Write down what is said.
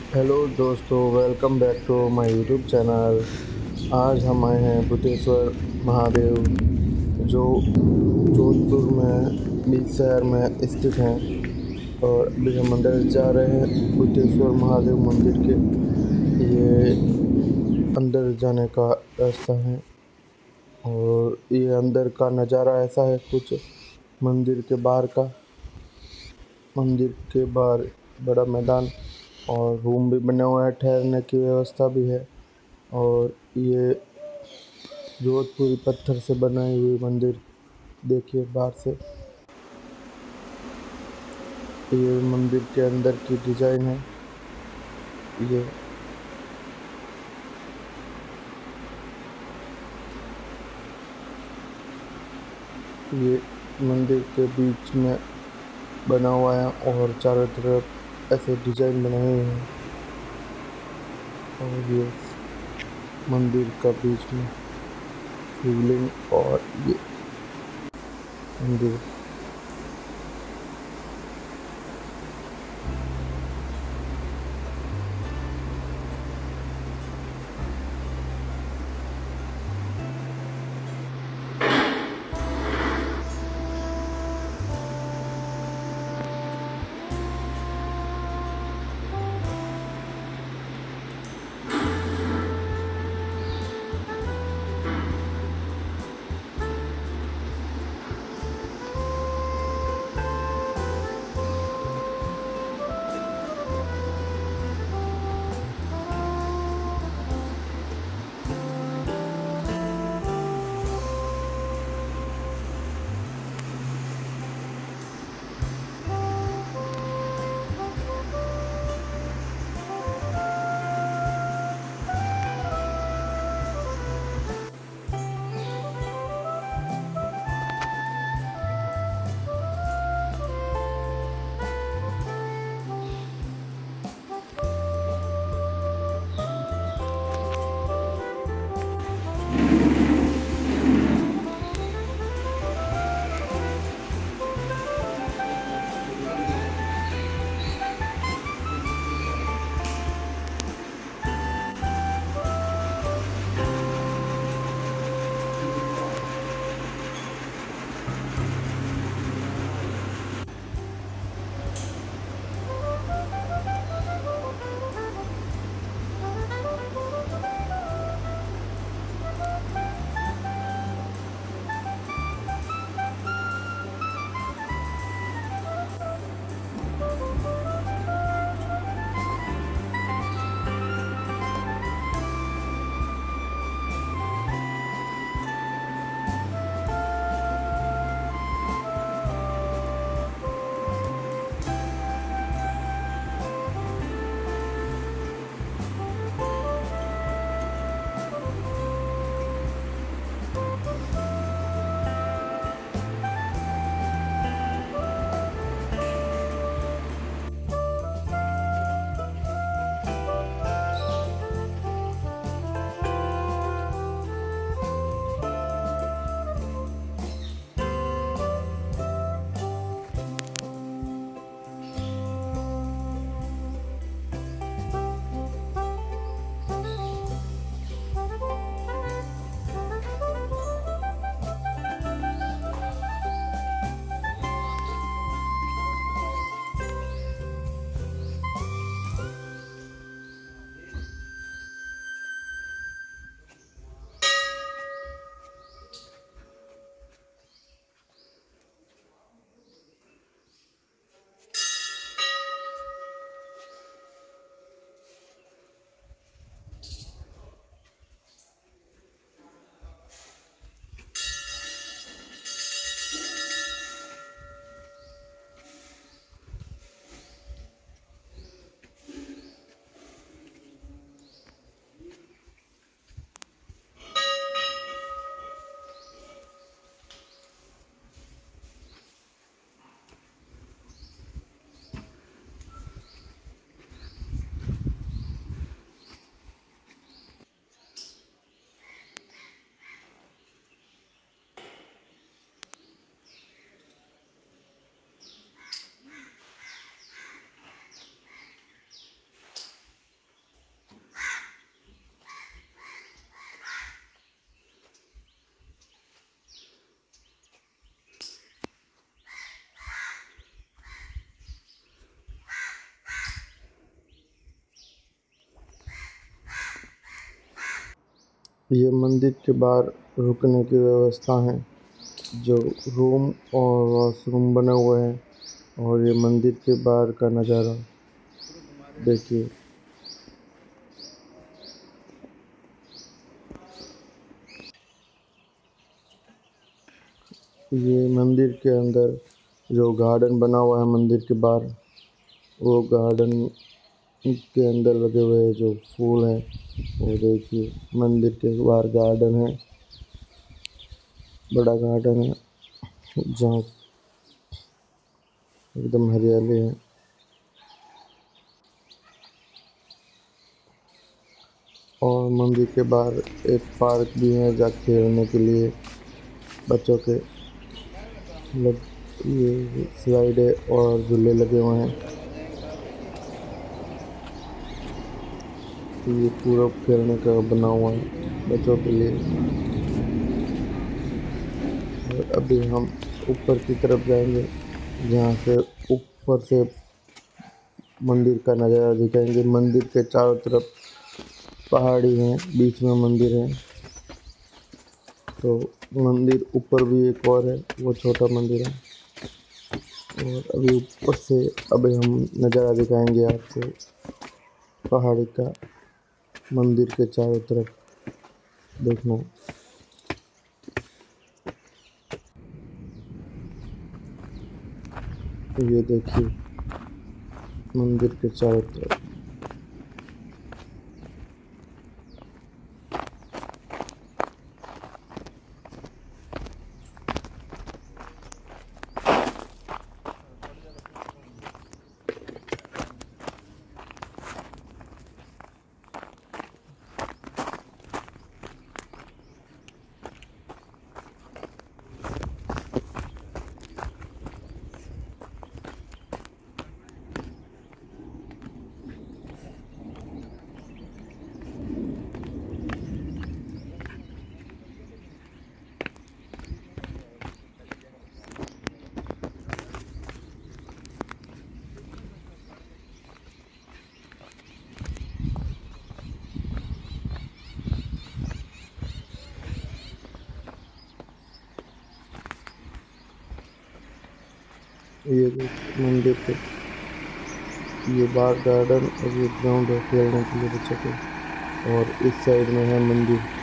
Hello दोस्तों, welcome back to my YouTube channel. आज हम आए हैं बुद्धेश्वर महादेव, जो जोधपुर में बीच शहर में स्थित हैं। और अभी हम अंदर जा रहे हैं बुद्धेश्वर महादेव मंदिर के। ये अंदर जाने का रास्ता है और ये अंदर का नज़ारा ऐसा है कुछ मंदिर के बाहर का। मंदिर के बाहर बड़ा मैदान और रूम भी बने हुए हैं, ठहरने की व्यवस्था भी है। और ये जोधपुरी पत्थर से बनाई हुई मंदिर देखिए बाहर से। ये मंदिर के अंदर की डिजाइन है। ये ये मंदिर के बीच में बना हुआ है और चारों तरफ ऐसे डिजाइन बनाए हुए हैं। और ये मंदिर का बीच में शिवलिंग और ये मंदिर। ये मंदिर के बाहर रुकने की व्यवस्था है, जो रूम और वॉशरूम बने हुए हैं। और ये मंदिर के बाहर का नज़ारा देखिए। ये मंदिर के अंदर जो गार्डन बना हुआ है मंदिर के बाहर, वो गार्डन के अंदर लगे हुए जो फूल हैं, वो देखिए। मंदिर के बाहर गार्डन है, बड़ा गार्डन है जहाँ एकदम हरियाली है। और मंदिर के बाहर एक पार्क भी है जहाँ खेलने के लिए बच्चों के ये स्लाइड है और झूले लगे हुए हैं। ये पूरा खेलने का बना हुआ है बच्चों के लिए। और अभी हम ऊपर की तरफ जाएंगे, जहाँ से ऊपर से मंदिर का नज़ारा दिखाएंगे। मंदिर के चारों तरफ पहाड़ी हैं, बीच में मंदिर है। तो मंदिर ऊपर भी एक और है, वो छोटा मंदिर है। और अभी ऊपर से अभी हम नज़ारा दिखाएंगे आपको पहाड़ी का, मंदिर के चारों तरफ देखना। ये देखिए मंदिर के चारों तरफ। ये देखिए मंदिर के, ये बाहर गार्डन और ये ग्राउंड है खेलने के लिए बच्चों के। और इस साइड में है मंदिर।